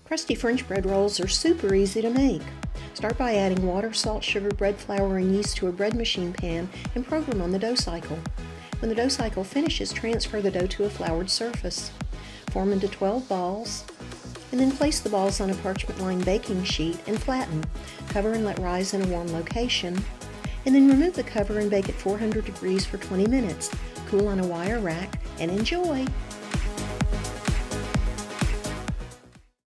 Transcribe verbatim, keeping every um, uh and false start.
Crusty French bread rolls are super easy to make. Start by adding water, salt, sugar, bread flour, and yeast to a bread machine pan and program on the dough cycle. When the dough cycle finishes, transfer the dough to a floured surface. Form into twelve balls, and then place the balls on a parchment-lined baking sheet and flatten. Cover and let rise in a warm location, and then remove the cover and bake at four hundred degrees for twenty minutes. Cool on a wire rack and enjoy!